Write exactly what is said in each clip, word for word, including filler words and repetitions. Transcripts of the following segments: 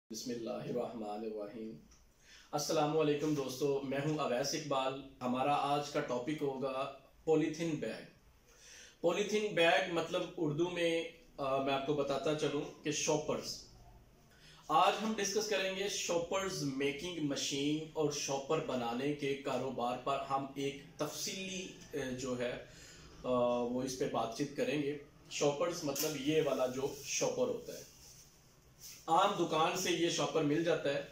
बिस्मिल्लाहिर्रहमानिर्रहीम। अस्सलामुअलैकुम दोस्तों, मैं हूं अवैस इकबाल। हमारा आज का टॉपिक होगा पॉलीथीन बैग। पॉलीथीन बैग मतलब उर्दू में आ, मैं आपको बताता चलूं कि शॉपर्स। आज हम डिस्कस करेंगे शॉपर्स मेकिंग मशीन और शॉपर बनाने के कारोबार पर। हम एक तफसीली जो है आ, वो इस पे बातचीत करेंगे। शॉपर्स मतलब ये वाला जो शॉपर होता है, आम दुकान से ये शॉपर मिल जाता है।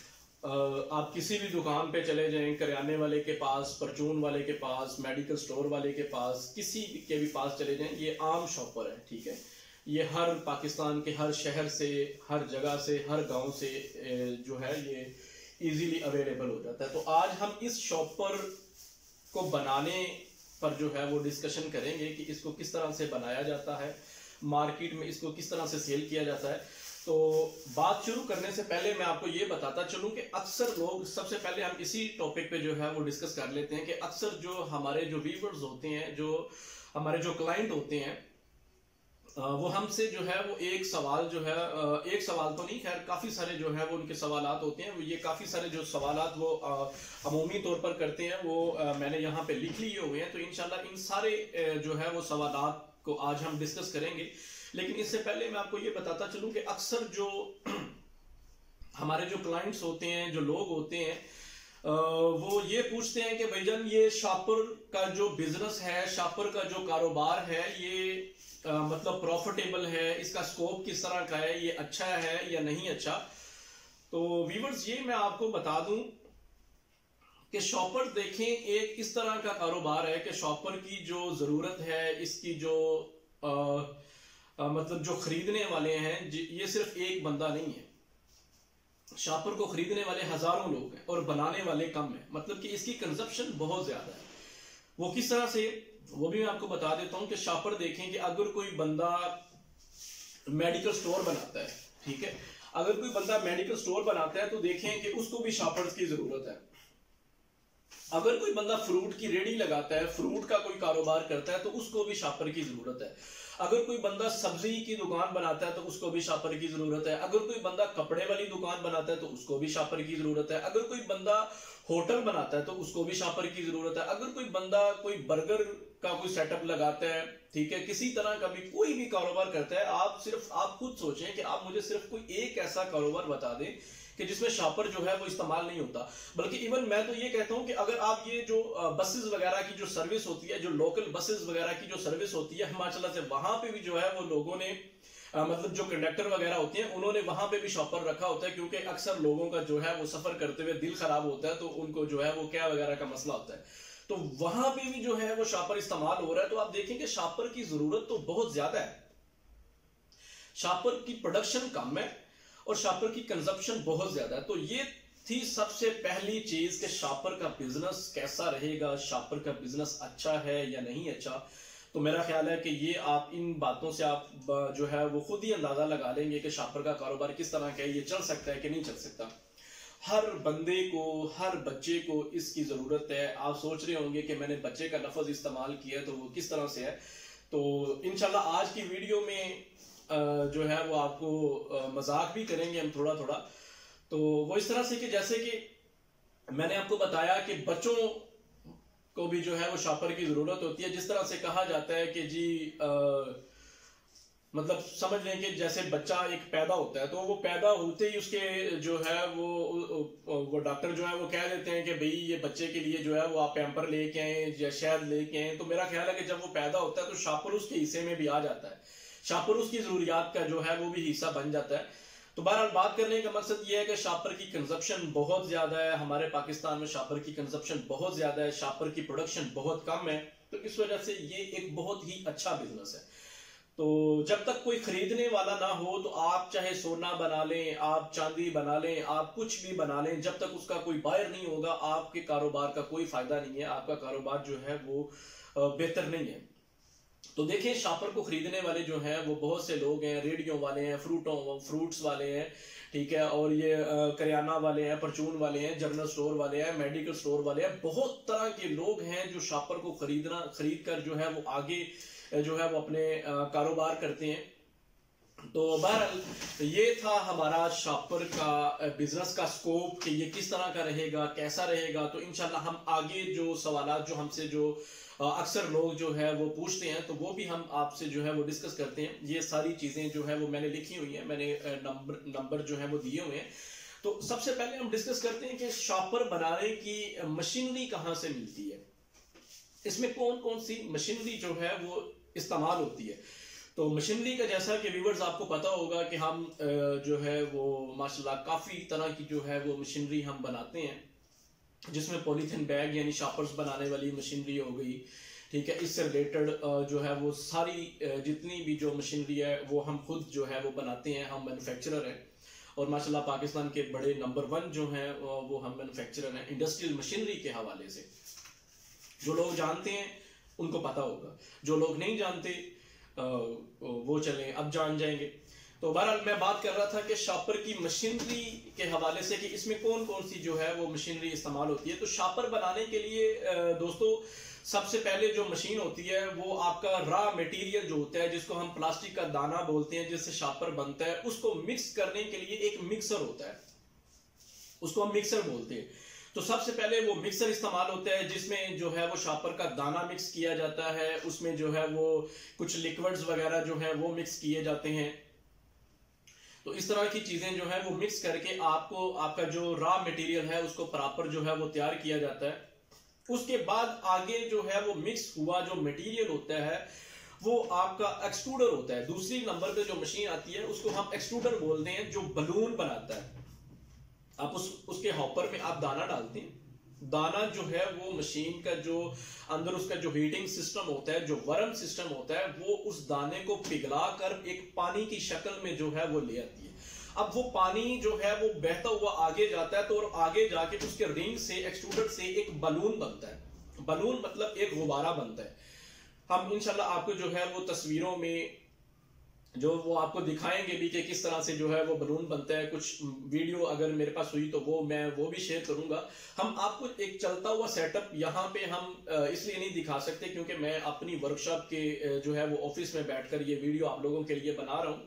आप किसी भी दुकान पे चले जाएं, करियाने वाले के पास, परचून वाले के पास, मेडिकल स्टोर वाले के पास, किसी के भी पास चले जाएं, ये आम शॉपर है। ठीक है, ये हर पाकिस्तान के हर शहर से, हर जगह से, हर गांव से जो है ये इजीली अवेलेबल हो जाता है। तो आज हम इस शॉपर को बनाने पर जो है वो डिस्कशन करेंगे कि इसको किस तरह से बनाया जाता है, मार्केट में इसको किस तरह से सेल किया जाता है। तो बात शुरू करने से पहले मैं आपको ये बताता चलूं कि अक्सर लोग, सबसे पहले हम इसी टॉपिक पे जो है वो डिस्कस कर लेते हैं कि अक्सर जो हमारे जो व्यूअर्स होते हैं, जो हमारे जो क्लाइंट होते हैं, वो हमसे जो है वो एक सवाल जो है, एक सवाल तो नहीं, खैर काफ़ी सारे जो है वो उनके सवालात होते हैं। ये काफ़ी सारे जो सवालात वो अमूमी तौर पर करते हैं, वो मैंने यहाँ पे लिख लिए हुए हैं। तो इंशाल्लाह इन सारे जो है वो सवालात को आज हम डिस्कस करेंगे। लेकिन इससे पहले मैं आपको ये बताता चलूं कि अक्सर जो हमारे जो क्लाइंट्स होते हैं, जो लोग होते हैं, वो ये पूछते हैं कि भाईजान ये शॉपर का जो बिजनेस है, शॉपर का जो कारोबार है, ये आ, मतलब प्रॉफिटेबल है, इसका स्कोप किस तरह का है, ये अच्छा है या नहीं अच्छा। तो व्यूअर्स, ये मैं आपको बता दूं कि शॉपर देखें एक इस तरह का कारोबार है कि शॉपर की जो जरूरत है, इसकी जो आ, आ, मतलब जो खरीदने वाले हैं, ये सिर्फ एक बंदा नहीं है। शॉपर को खरीदने वाले हजारों लोग हैं और बनाने वाले कम हैं। मतलब कि इसकी कंजप्शन बहुत ज्यादा है। वो किस तरह से, वो भी मैं आपको बता देता हूं कि शॉपर देखें कि अगर कोई बंदा मेडिकल स्टोर बनाता है, ठीक है, अगर कोई बंदा मेडिकल स्टोर बनाता है तो देखें कि उसको भी शॉपर्स की जरूरत है। अगर कोई बंदा फ्रूट की रेडी लगाता है, फ्रूट का कोई कारोबार करता है, तो उसको भी शॉपर की जरूरत है। अगर कोई बंदा सब्जी की दुकान बनाता है तो उसको भी शॉपर की जरूरत है। अगर कोई बंदा कपड़े वाली दुकान बनाता है तो उसको भी शॉपर की जरूरत है। अगर कोई बंदा होटल बनाता है तो उसको भी शॉपर की जरूरत है। अगर कोई बंदा कोई बर्गर का कोई सेटअप लगाता है, ठीक है, किसी तरह का भी कोई भी कारोबार करता है, आप सिर्फ आप खुद सोचें कि आप मुझे सिर्फ कोई एक ऐसा कारोबार बता दें कि जिसमें शॉपर जो है वो इस्तेमाल नहीं होता। बल्कि इवन मैं तो ये कहता हूं कि अगर आप ये जो बसेस वगैरह की जो सर्विस होती है, जो लोकल बसेस वगैरह की जो सर्विस होती है हिमाचल से, वहां पे भी जो है वो लोगों ने आ, मतलब जो कंडक्टर वगैरह होते हैं, उन्होंने वहां पे भी शॉपर रखा होता है। क्योंकि अक्सर लोगों का जो है वो सफर करते हुए दिल खराब होता है, तो उनको जो है वो क्या वगैरह का मसला होता है, तो वहां पे भी जो है वो शॉपर इस्तेमाल हो रहा है। तो आप देखेंगे शॉपर की जरूरत तो बहुत ज्यादा है, शॉपर की प्रोडक्शन कम है और शॉपर की कंजप्शन बहुत ज्यादा है। तो ये थी सबसे पहली चीज कि शॉपर का बिजनेस कैसा रहेगा, शॉपर का बिजनेस अच्छा है या नहीं अच्छा। तो मेरा ख्याल है कि ये आप इन बातों से आप जो है वो खुद ही अंदाजा लगा लेंगे कि शॉपर का कारोबार किस तरह का है, ये चल सकता है कि नहीं चल सकता। हर बंदे को, हर बच्चे को इसकी जरूरत है। आप सोच रहे होंगे कि मैंने बच्चे का लफ्ज इस्तेमाल किया है तो वो किस तरह से है। तो इंशाल्लाह आज की वीडियो में जो है वो आपको मजाक भी करेंगे हम थोड़ा थोड़ा। तो वो इस तरह से कि जैसे कि मैंने आपको बताया कि बच्चों को भी जो है वो शॉपर की जरूरत होती है। जिस तरह से कहा जाता है कि जी आ, मतलब समझ लें कि जैसे बच्चा एक पैदा होता है, तो वो पैदा होते ही उसके जो है वो वो डॉक्टर जो है वो कह देते हैं कि भाई ये बच्चे के लिए जो है वो आप पैम्पर लेके आए या शहद लेके आए। तो मेरा ख्याल है कि जब वो पैदा होता है तो शॉपर उसके हिस्से में भी आ जाता है, शॉपर उसकी जरूरियात का जो है वो भी हिस्सा बन जाता है। तो बहरहाल बात करने का मकसद ये है कि शॉपर की कंजप्शन बहुत ज्यादा है हमारे पाकिस्तान में, शॉपर की कंजप्शन बहुत ज्यादा है, शॉपर की प्रोडक्शन बहुत कम है। तो इस वजह से ये एक बहुत ही अच्छा बिजनेस है। तो जब तक कोई खरीदने वाला ना हो तो आप चाहे सोना बना लें, आप चांदी बना लें, आप कुछ भी बना लें, जब तक उसका कोई बायर नहीं होगा आपके कारोबार का कोई फायदा नहीं है, आपका कारोबार जो है वो बेहतर नहीं है। तो देखिए शॉपर को खरीदने वाले जो हैं वो बहुत से लोग हैं, रेडियो वाले हैं, फ्रूटों फ्रूट्स वाले हैं, ठीक है, और ये करियाना वाले हैं, परचून वाले हैं, जनरल स्टोर वाले हैं, मेडिकल स्टोर वाले हैं। बहुत तरह के लोग हैं जो शॉपर को खरीदना खरीद कर जो है वो आगे जो है वो अपने कारोबार करते हैं। तो बहरहाल ये था हमारा शॉपर का बिजनेस का स्कोप कि ये किस तरह का रहेगा, कैसा रहेगा। तो इंशाल्लाह हम आगे जो सवालात जो हमसे जो अक्सर लोग जो है वो पूछते हैं तो वो भी हम आपसे जो है वो डिस्कस करते हैं। ये सारी चीज़ें जो है वो मैंने लिखी हुई हैं, मैंने नंबर नंबर जो है वो दिए हुए हैं। तो सबसे पहले हम डिस्कस करते हैं कि शॉपर बनाने की मशीनरी कहाँ से मिलती है, इसमें कौन कौन सी मशीनरी जो है वो इस्तेमाल होती है। तो मशीनरी का जैसा कि व्यूअर्स आपको पता होगा कि हम जो है वो माशाल्लाह काफ़ी तरह की जो है वो मशीनरी हम बनाते हैं, जिसमें पॉलीथीन बैग यानी शॉपर्स बनाने वाली मशीनरी हो गई, ठीक है। इससे रिलेटेड जो है वो सारी जितनी भी जो मशीनरी है वो हम खुद जो है वो बनाते हैं, हम मैन्युफैक्चरर हैं। और माशाल्लाह पाकिस्तान के बड़े नंबर वन जो हैं वो हम मैन्युफैक्चरर हैं इंडस्ट्रियल मशीनरी के हवाले से। जो लोग जानते हैं उनको पता होगा, जो लोग नहीं जानते वो चलें अब जान जाएंगे। तो बहरहाल मैं बात कर रहा था कि शॉपर की मशीनरी के हवाले से कि इसमें कौन कौन सी जो है वो मशीनरी इस्तेमाल होती है। तो शॉपर बनाने के लिए दोस्तों सबसे पहले जो मशीन होती है वो आपका रॉ मटेरियल जो होता है, जिसको हम प्लास्टिक का दाना बोलते हैं, जिससे शॉपर बनता है, उसको मिक्स करने के लिए एक मिक्सर होता है, उसको हम मिक्सर बोलते हैं। तो सबसे पहले वो मिक्सर इस्तेमाल होता है जिसमें जो है वो शॉपर का दाना मिक्स किया जाता है, उसमें जो है वो कुछ लिक्विड्स वगैरह जो है वो मिक्स किए जाते हैं। तो इस तरह की चीजें जो है वो मिक्स करके आपको आपका जो रॉ मटेरियल है उसको प्रॉपर जो है वो तैयार किया जाता है। उसके बाद आगे जो है वो मिक्स हुआ जो मटेरियल होता है वो आपका एक्सट्रूडर होता है। दूसरी नंबर पे जो मशीन आती है उसको हम एक्सट्रूडर बोलते हैं, जो बलून बनाता है। आप उस उसके हॉपर में आप दाना डालते हैं, दाना जो है वो मशीन का जो अंदर उसका जो हीटिंग सिस्टम होता है, जो वर्म सिस्टम होता है, वो उस दाने को पिघला कर एक पानी की शक्ल में जो है वो ले आती है। अब वो पानी जो है वो बहता हुआ आगे जाता है, तो और आगे जाके उसके रिंग से एक्सट्रूडर से एक बलून बनता है। बलून मतलब एक गुब्बारा बनता है। हम इंशाल्लाह आपको जो है वो तस्वीरों में जो वो आपको दिखाएंगे भी कि किस तरह से जो है वो बलून बनता है। कुछ वीडियो अगर मेरे पास हुई तो वो मैं वो भी शेयर करूंगा। हम आपको एक चलता हुआ सेटअप यहाँ पे हम इसलिए नहीं दिखा सकते क्योंकि मैं अपनी वर्कशॉप के जो है वो ऑफिस में बैठकर ये वीडियो आप लोगों के लिए बना रहा हूँ।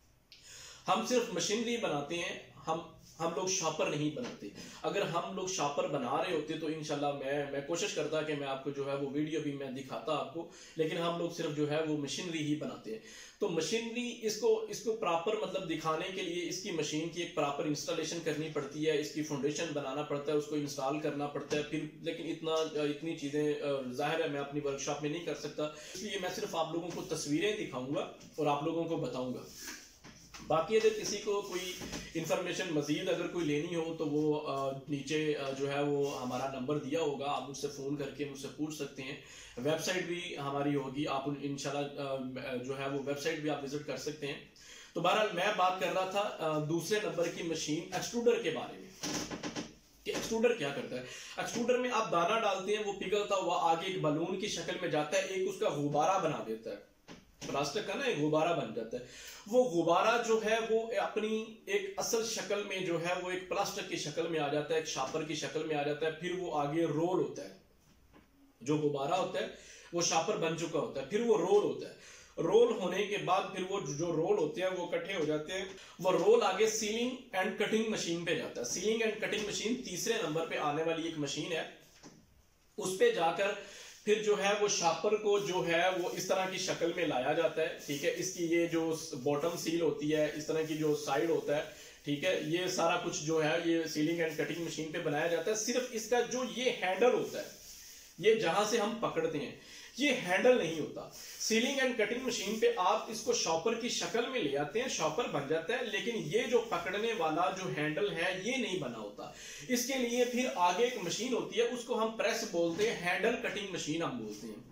हम सिर्फ मशीनरी बनाते हैं, हम हम लोग शॉपर नहीं बनाते। अगर हम लोग शॉपर बना रहे होते तो इंशाल्लाह मैं मैं कोशिश करता कि मैं आपको जो है वो वीडियो भी मैं दिखाता आपको, लेकिन हम लोग सिर्फ जो है वो मशीनरी ही बनाते हैं। तो मशीनरी इसको इसको प्रॉपर मतलब दिखाने के लिए इसकी मशीन की एक प्रॉपर इंस्टॉलेशन करनी पड़ती है, इसकी फाउंडेशन बनाना पड़ता है, उसको इंस्टॉल करना पड़ता है फिर। लेकिन इतना इतनी चीज़ें जाहिर है मैं अपनी वर्कशॉप में नहीं कर सकता, इसलिए मैं सिर्फ आप लोगों को तस्वीरें दिखाऊंगा और आप लोगों को बताऊंगा। बाकी अगर किसी को कोई इन्फॉर्मेशन मजीद अगर कोई लेनी हो तो वो नीचे जो है वो हमारा नंबर दिया होगा, आप मुझसे फ़ोन करके मुझसे पूछ सकते हैं। वेबसाइट भी हमारी होगी, आप इंशाल्लाह जो है वो वेबसाइट भी आप विजिट कर सकते हैं। तो बहरहाल मैं बात कर रहा था दूसरे नंबर की मशीन एक्सट्रूडर के बारे में कि एक्सट्रूडर क्या करता है। एक्सट्रूडर में आप दाना डालते हैं, वो पिघलता हुआ आगे एक बलून की शक्ल में जाता है, एक उसका गुब्बारा बना देता है, प्लास्टिक का ना एक गुब्बारा बन जाता है। वो गुब्बारा जो है वो अपनी एक असल शक्ल में जो है वो एक प्लास्टिक की शक्ल में आ जाता है, एक शॉपर की शक्ल में आ जाता है। फिर वो आगे रोल होता है, जो गुब्बारा होता है वो शॉपर बन चुका होता है, फिर वो रोल होता है। रोल होने के बाद फिर वो जो रोल होते हैं वो इकट्ठे हो जाते हैं, वो रोल आगे सीलिंग एंड कटिंग मशीन पे जाता है। सीलिंग एंड कटिंग मशीन तीसरे नंबर पे आने वाली एक मशीन है, उस पे जाकर फिर जो है वो शॉपर को जो है वो इस तरह की शक्ल में लाया जाता है, ठीक है। इसकी ये जो बॉटम सील होती है, इस तरह की जो साइड होता है, ठीक है, ये सारा कुछ जो है ये सीलिंग एंड कटिंग मशीन पे बनाया जाता है। सिर्फ इसका जो ये हैंडल होता है, ये जहां से हम पकड़ते हैं, ये हैंडल नहीं होता। सीलिंग एंड कटिंग मशीन पे आप इसको शॉपर की शक्ल में ले आते हैं, शॉपर बन जाता है, लेकिन ये जो पकड़ने वाला जो हैंडल है ये नहीं बना होता। इसके लिए फिर आगे एक मशीन होती है, उसको हम प्रेस बोलते हैं, हैंडल कटिंग मशीन हम बोलते हैं।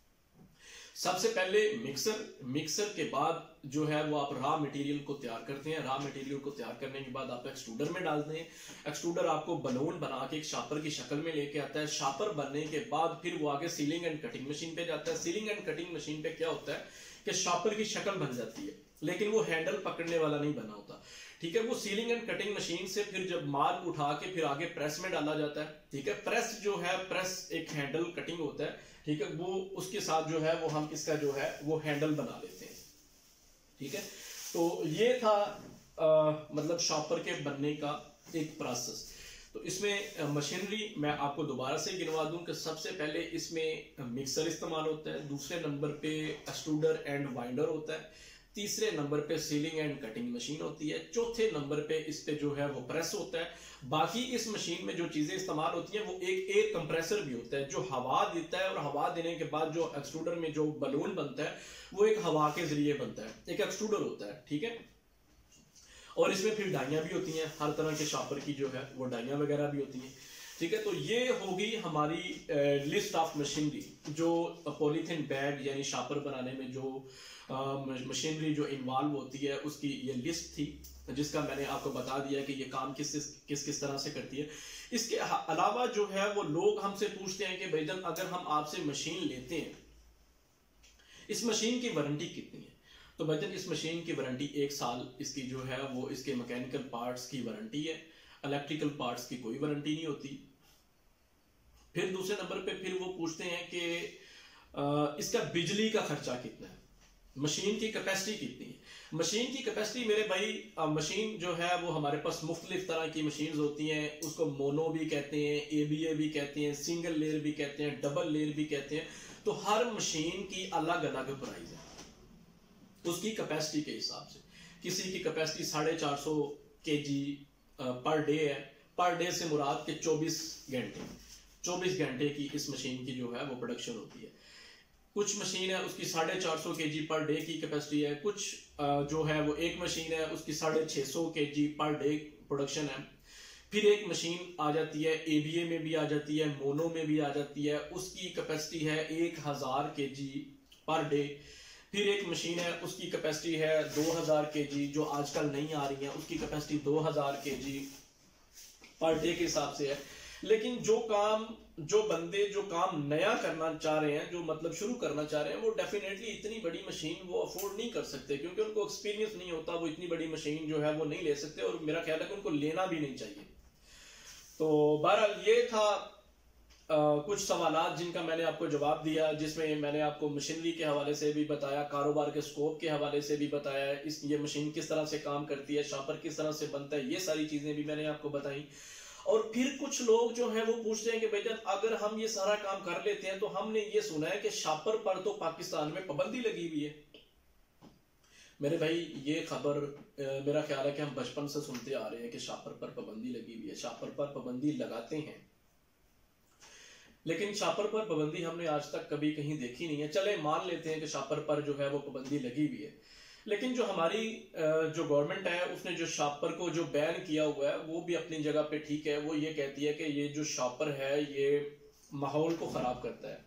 सबसे पहले मिक्सर, मिक्सर के बाद जो है वो आप रॉ मटेरियल को तैयार करते हैं। रॉ मटेरियल को तैयार करने के बाद आप एक्सट्रूडर में डालते हैं। एक्सट्रूडर आपको बलून बना के एक शॉपर की शक्ल में लेके आता है। शॉपर बनने के बाद फिर वो आगे सीलिंग एंड कटिंग मशीन पे जाता है। सीलिंग एंड कटिंग मशीन पे क्या होता है कि शॉपर की शक्ल बन जाती है, लेकिन वो हैंडल पकड़ने वाला नहीं बना होता, ठीक है। वो सीलिंग एंड कटिंग मशीन से फिर जब माल उठा के फिर आगे प्रेस में डाला जाता है, ठीक है। प्रेस जो है, प्रेस एक हैंडल कटिंग होता है, ठीक है, वो उसके साथ जो है वो हम इसका जो है वो हैंडल बना लेते हैं, ठीक है। तो ये था आ, मतलब शॉपर के बनने का एक प्रोसेस। तो इसमें मशीनरी मैं आपको दोबारा से गिनवा दूं कि सबसे पहले इसमें मिक्सर इस्तेमाल होता है, दूसरे नंबर पे एक्सट्रूडर एंड वाइंडर होता है, तीसरे नंबर पे सीलिंग एंड कटिंग मशीन होती है, चौथे नंबर पे इस पे जो है वो प्रेस होता है। बाकी इस मशीन में जो चीजें इस्तेमाल होती हैं वो एक एयर कंप्रेसर भी होता है जो हवा देता है, और हवा देने के बाद जो एक्सट्रूडर में जो बलून बनता है वो एक हवा के जरिए बनता है, एक एक्सट्रूडर होता है, ठीक है। और इसमें फिर डाइयां भी होती हैं, हर तरह के शॉपर की जो है वो डाइयां वगैरह भी होती हैं, ठीक है। तो ये होगी हमारी लिस्ट ऑफ मशीनरी जो पॉलीथीन बैग यानी शॉपर बनाने में जो मशीनरी जो इन्वॉल्व होती है उसकी ये लिस्ट थी, जिसका मैंने आपको बता दिया कि ये काम किस किस किस तरह से करती है। इसके अलावा जो है वो लोग हमसे पूछते हैं कि भाईजान अगर हम आपसे मशीन लेते हैं, इस मशीन की वारंटी कितनी है? तो भाईजान इस मशीन की वारंटी एक साल इसकी जो है वो इसके मैकेनिकल पार्ट्स की वारंटी है, इलेक्ट्रिकल पार्ट्स की कोई वारंटी नहीं होती। फिर दूसरे नंबर पे फिर वो पूछते हैं कि इसका बिजली का खर्चा कितना है, मशीन की कैपेसिटी कितनी है। मशीन की कैपेसिटी मेरे भाई, मशीन जो है वो हमारे पास मुख्तलिफ तरह की मशीन होती हैं, उसको मोनो भी कहते हैं, ए बी ए भी कहते हैं, सिंगल लेयर भी कहते हैं, डबल लेयर भी कहते हैं। तो हर मशीन की अलग अलग प्राइस है उसकी कैपेसिटी के हिसाब से। किसी की कैपेसिटी साढ़े चार सौ के जी पर डे है, पर डे से मुराद के चौबीस घंटे चौबीस घंटे की इस मशीन की जो है वो प्रोडक्शन होती है। कुछ मशीन है उसकी साढ़े चार सौ के जी पर डे की कैपेसिटी है, कुछ जो है वो एक मशीन है उसकी साढ़े छः सौ के जी पर डे प्रोडक्शन है। फिर एक मशीन आ जाती है ए बी ए में भी आ जाती है, मोनो में भी आ जाती है, उसकी कैपेसिटी है एक हज़ार के जी पर डे। फिर एक मशीन है उसकी कैपेसिटी है दो हज़ार के जी, जो आजकल नहीं आ रही है, उसकी कैपेसिटी दो हज़ार के जी पर डे के हिसाब से है। लेकिन जो काम जो बंदे जो काम नया करना चाह रहे हैं, जो मतलब शुरू करना चाह रहे हैं, वो डेफिनेटली इतनी बड़ी मशीन वो अफोर्ड नहीं कर सकते, क्योंकि उनको एक्सपीरियंस नहीं होता, वो इतनी बड़ी मशीन जो है वो नहीं ले सकते, और मेरा ख्याल है कि उनको लेना भी नहीं चाहिए। तो बहरहाल ये था आ, कुछ सवालात जिनका मैंने आपको जवाब दिया, जिसमें मैंने आपको मशीनरी के हवाले से भी बताया, कारोबार के स्कोप के हवाले से भी बताया, इस ये मशीन किस तरह से काम करती है, शॉपर किस तरह से बनता है, ये सारी चीजें भी मैंने आपको बताई। और फिर कुछ लोग जो हैं वो पूछते हैं कि भाईजान अगर हम ये सारा काम कर लेते हैं तो हमने ये सुना है कि शॉपर पर तो पाकिस्तान में पाबंदी लगी हुई है। मेरे भाई ये खबर मेरा ख्याल है कि हम बचपन से सुनते आ रहे हैं कि शॉपर पर पाबंदी लगी हुई है, शॉपर पर पाबंदी लगाते हैं, लेकिन शॉपर पर पाबंदी हमने आज तक कभी कहीं देखी नहीं है। चले मान लेते हैं कि शॉपर पर जो है वो पाबंदी लगी हुई है, लेकिन जो हमारी जो गवर्नमेंट है उसने जो शॉपर को जो बैन किया हुआ है वो भी अपनी जगह पे ठीक है। वो ये कहती है कि ये जो शॉपर है ये माहौल को खराब करता है।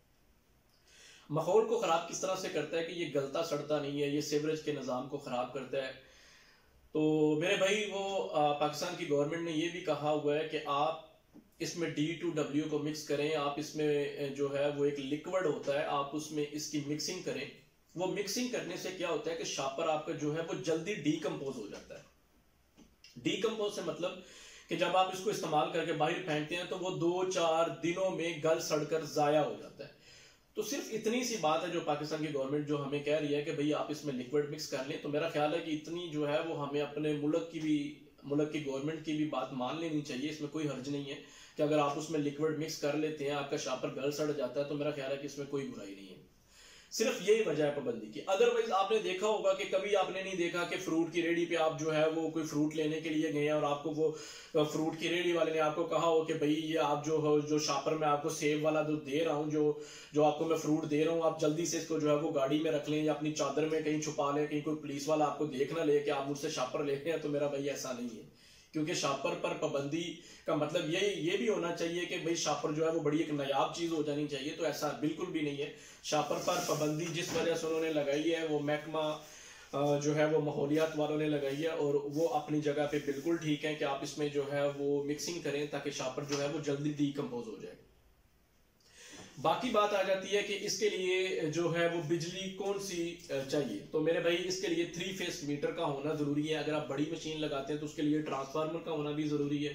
माहौल को खराब किस तरह से करता है कि ये गलता सड़ता नहीं है, ये सीवरेज के निज़ाम को खराब करता है। तो मेरे भाई वो पाकिस्तान की गवर्नमेंट ने ये भी कहा हुआ है कि आप इसमें डी टू डब्ल्यू को मिक्स करें, आप इसमें जो है वो एक लिक्विड होता है, आप उसमें इसकी मिक्सिंग करें। वो मिक्सिंग करने से क्या होता है कि शॉपर आपका जो है वो जल्दी डीकम्पोज हो जाता है। डीकम्पोज से मतलब कि जब आप इसको इस्तेमाल करके बाहर फेंकते हैं तो वो दो चार दिनों में गल सड़कर जाया हो जाता है। तो सिर्फ इतनी सी बात है जो पाकिस्तान की गवर्नमेंट जो हमें कह रही है कि भाई आप इसमें लिक्विड मिक्स कर लें। तो मेरा ख्याल है कि इतनी जो है वो हमें अपने मुल्क की भी मुल्क की गवर्नमेंट की भी बात मान लेनी चाहिए। इसमें कोई हर्ज नहीं है कि अगर आप उसमें लिक्विड मिक्स कर लेते हैं, आपका शॉपर गल सड़ जाता है, तो मेरा ख्याल है कि इसमें कोई बुराई नहीं है। सिर्फ यही वजह है पाबंदी की। अदरवाइज आपने देखा होगा कि कभी आपने नहीं देखा कि फ्रूट की रेडी पे आप जो है वो कोई फ्रूट लेने के लिए गए हैं और आपको वो फ्रूट की रेडी वाले ने आपको कहा हो कि भाई ये आप जो हो जो शॉपर में आपको सेब वाला जो दे रहा हूँ, जो जो आपको मैं फ्रूट दे रहा हूँ, आप जल्दी से इसको जो है वो गाड़ी में रख लें या अपनी चादर में कहीं छुपा लें, कहीं कोई पुलिस वाला आपको देख ना ले कि आप मुझसे शॉपर ले रहे हैं। तो मेरा भाई ऐसा नहीं है, क्योंकि शॉपर पर पाबंदी का मतलब ये ये भी होना चाहिए कि भाई शॉपर जो है वो बड़ी एक नायाब चीज हो जानी चाहिए। तो ऐसा बिल्कुल भी नहीं है। शॉपर पर पाबंदी जिस वजह से उन्होंने लगाई है वो महकमा जो है वो माहौलियात वालों ने लगाई है, और वो अपनी जगह पे बिल्कुल ठीक है कि आप इसमें जो है वो मिक्सिंग करें ताकि शॉपर जो है वो जल्दी डीकम्पोज हो जाए। बाकी बात आ जाती है कि इसके लिए जो है वो बिजली कौन सी चाहिए। तो मेरे भाई इसके लिए थ्री फेस मीटर का होना जरूरी है। अगर आप बड़ी मशीन लगाते हैं तो उसके लिए ट्रांसफार्मर का होना भी जरूरी है।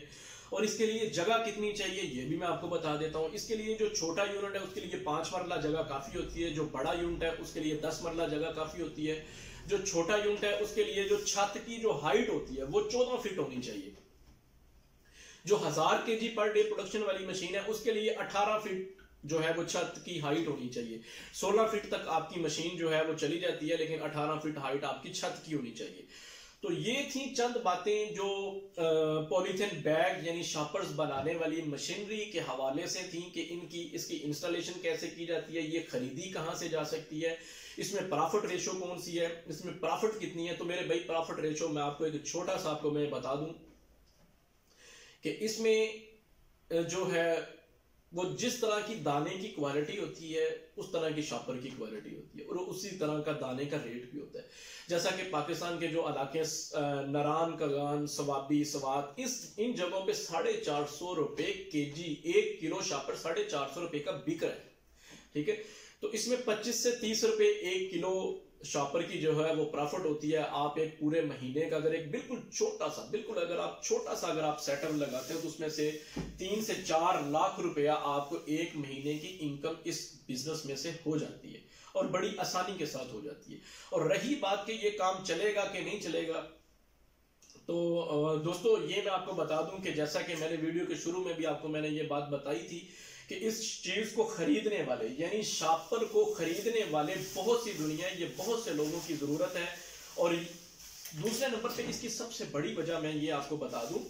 और इसके लिए जगह कितनी चाहिए ये भी मैं आपको बता देता हूँ। इसके लिए जो छोटा यूनिट है उसके लिए पांच मरला जगह काफी होती है, जो बड़ा यूनिट है उसके लिए दस मरला जगह काफी होती है। जो छोटा यूनिट है उसके लिए जो छत की जो हाइट होती है वो चौदह फीट होनी चाहिए। जो हजार के जी पर डे प्रोडक्शन वाली मशीन है उसके लिए अठारह फीट जो है वो छत की हाइट होनी चाहिए। सोलह फीट तक आपकी मशीन जो है वो चली जाती है, लेकिन अठारह फीट हाइट आपकी छत की होनी चाहिए। तो ये थी चंद बातें जो पॉलीथिन बैग यानी शॉपर्स बनाने वाली मशीनरी के हवाले से थी कि इनकी इसकी इंस्टॉलेशन कैसे की जाती है, ये खरीदी कहाँ से जा सकती है, इसमें प्रॉफिट रेशो कौन सी है, इसमें प्रॉफिट कितनी है। तो मेरे भाई प्रॉफिट रेशो मैं आपको एक छोटा सा आपको मैं बता दूं कि इसमें जो है वो जिस तरह की दाने की क्वालिटी होती है उस तरह की शॉपर की क्वालिटी होती है और उसी तरह का दाने का रेट भी होता है। जैसा कि पाकिस्तान के जो इलाके नरान, कगान, सवाबी, सवात, इस इन जगहों पे साढ़े चार सौ रुपए के जी एक किलो शॉपर साढ़े चार सौ रुपए का बिक रहा है, ठीक है। तो इसमें पच्चीस से तीस रुपए एक किलो शॉपर की जो है वो प्रॉफिट होती है। आप एक पूरे महीने का अगर एक बिल्कुल छोटा सा बिल्कुल अगर आप छोटा सा अगर आप सेटअप लगाते हो तो उसमें से तीन से चार लाख रुपया आपको एक महीने की इनकम इस बिजनेस में से हो जाती है और बड़ी आसानी के साथ हो जाती है। और रही बात कि ये काम चलेगा कि नहीं चलेगा, तो दोस्तों ये मैं आपको बता दूं कि जैसा कि मैंने वीडियो के शुरू में भी आपको मैंने ये बात बताई थी कि इस चीज को खरीदने वाले यानी शॉपर को खरीदने वाले बहुत सी दुनिया है, ये बहुत से लोगों की जरूरत है। और दूसरे नंबर पे इसकी सबसे बड़ी वजह मैं ये आपको बता दूं,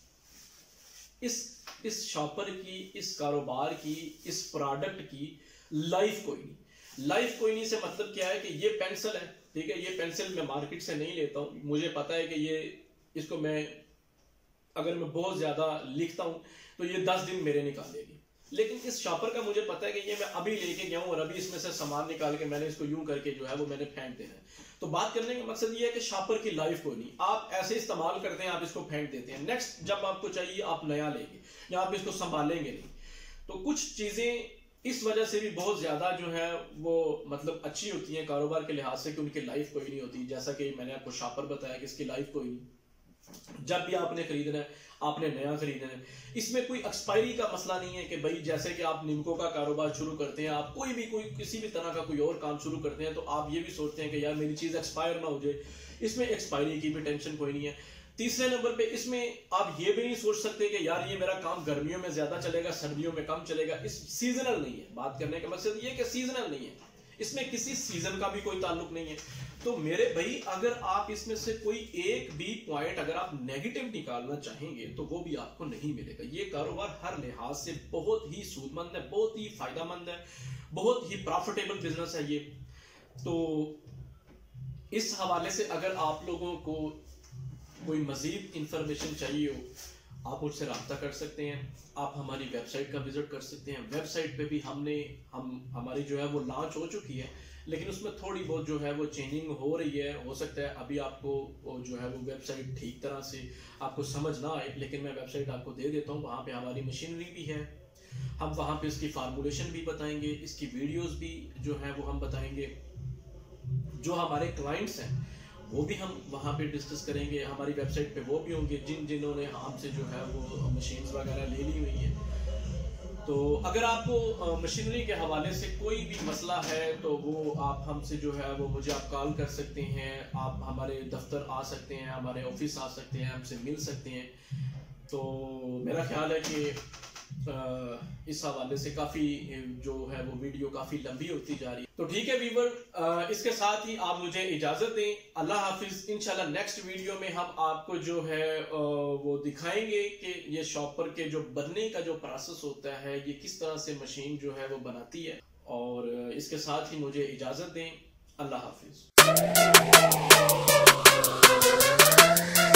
इस इस शॉपर की, इस कारोबार की, इस प्रोडक्ट की लाइफ कोई नहीं। लाइफ कोई नहीं से मतलब क्या है कि ये पेंसिल है, ठीक है, ये पेंसिल मैं मार्केट से नहीं लेता हूं, मुझे पता है कि ये इसको मैं अगर मैं बहुत ज्यादा लिखता हूं तो ये दस दिन मेरे निकालेगी। लेकिन इस शॉपर का मुझे पता है कि ये मैं अभी लेके गया हूं और अभी इसमें से सामान निकाल के मैंने इसको यूं करके जो है वो मैंने फेंक देना है। तो बात करने का मकसद ये है कि शॉपर की लाइफ कोई नहीं, आप ऐसे इस्तेमाल करते हैं, आप इसको फेंक देते हैं, नेक्स्ट जब आपको चाहिए आप नया लेंगे या आप इसको संभालेंगे नहीं। तो कुछ चीजें इस वजह से भी बहुत ज्यादा जो है वो मतलब अच्छी होती है कारोबार के लिहाज से कि उनकी लाइफ कोई नहीं होती। जैसा कि मैंने आपको शॉपर बताया कि इसकी लाइफ कोई नहीं, जब भी आपने खरीदना है आपने नया खरीदना है। इसमें कोई एक्सपायरी का मसला नहीं है कि भाई जैसे कि आप निमको का कारोबार शुरू करते हैं, आप कोई भी कोई किसी भी तरह का कोई और काम शुरू करते हैं तो आप ये भी सोचते हैं कि यार मेरी चीज एक्सपायर ना हो जाए, इसमें एक्सपायरी की भी टेंशन कोई नहीं है। तीसरे नंबर पे इसमें आप ये भी नहीं सोच सकते कि यार ये मेरा काम गर्मियों में ज्यादा चलेगा सर्दियों में कम चलेगा, इस सीजनल नहीं है। बात करने का मकसद ये कि सीजनल नहीं है, इसमें किसी सीजन का भी कोई ताल्लुक नहीं है। तो मेरे भाई अगर आप इसमें से कोई एक भी पॉइंट अगर आप नेगेटिव निकालना चाहेंगे तो वो भी आपको नहीं मिलेगा। ये कारोबार हर लिहाज से बहुत ही सूदमंद है, बहुत ही फायदेमंद है, बहुत ही प्रॉफिटेबल बिजनेस है ये। तो इस हवाले से अगर आप लोगों को कोई मजीद इंफॉर्मेशन चाहिए हो आप मुझसे रब्ता कर सकते हैं, आप हमारी वेबसाइट का विजिट कर सकते हैं। वेबसाइट पे भी हमने हम हमारी जो है वो लॉन्च हो चुकी है, लेकिन उसमें थोड़ी बहुत जो है वो चेंजिंग हो रही है। हो सकता है अभी आपको जो है वो वेबसाइट ठीक तरह से आपको समझ ना आए, लेकिन मैं वेबसाइट आपको दे देता हूँ। वहाँ पे हमारी मशीनरी भी है, हम वहाँ पे इसकी फार्मूलेशन भी बताएंगे, इसकी वीडियोस भी जो है वो हम बताएंगे। जो हमारे क्लाइंट्स हैं वो भी हम वहाँ पे डिस्कस करेंगे, हमारी वेबसाइट पे वो भी होंगे जिन जिन्होंने हमसे जो है वो मशीन्स वगैरह ले ली हुई हैं। तो अगर आपको मशीनरी के हवाले से कोई भी मसला है तो वो आप हमसे जो है वो मुझे आप कॉल कर सकते हैं, आप हमारे दफ्तर आ सकते हैं, हमारे ऑफिस आ सकते हैं, हमसे मिल सकते हैं। तो मेरा ख्याल है कि इस हवाले से काफ़ी जो है वो वीडियो काफ़ी लंबी होती जा रही है। तो ठीक है व्यूअर, इसके साथ ही आप मुझे इजाज़त दें। अल्लाह हाफिज़। इंशाल्लाह नेक्स्ट वीडियो में हम आपको जो है वो दिखाएंगे कि ये शॉपर के जो बनने का जो प्रोसेस होता है ये किस तरह से मशीन जो है वो बनाती है। और इसके साथ ही मुझे इजाज़त दें। अल्लाह हाफिज़।